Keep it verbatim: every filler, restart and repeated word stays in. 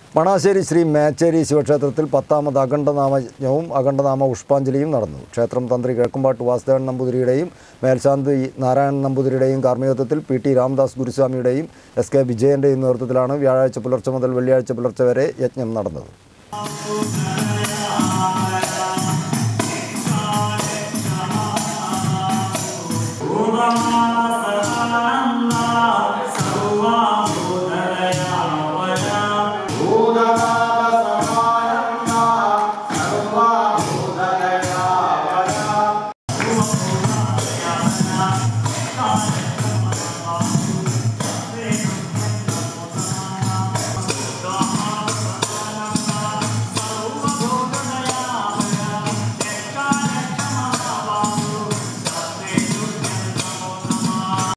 മണാശ്ശേരി ശ്രീ മേച്ചേരി ശിവക്ഷേത്രത്തിൽ പത്താമത് അഖണ്ഡനാമയജ്ഞവും അഖണ്ഡനാമ പുഷ്പാഞ്ജലിയും നടന്നു. ക്ഷേത്രം തന്ത്രി കിഴക്കുംപാട്ട് വാസുദേവൻ നമ്പൂതിരിയുടെയും മേൽശാന്തി നാരായണൻ നമ്പൂതിരിയുടെയും കാർമ്മികത്വത്തിൽ പി ടി രാമദാസ് ഗുരുസ്വാമിയുടെയും എസ് കെ വിജയൻ്റെയും നേതൃത്വത്തിലാണ് വ്യാഴാഴ്ച പുലർച്ചെ മുതൽ വെള്ളിയാഴ്ച പുലർച്ചെ വരെ യജ്ഞം നടന്നത്. Oh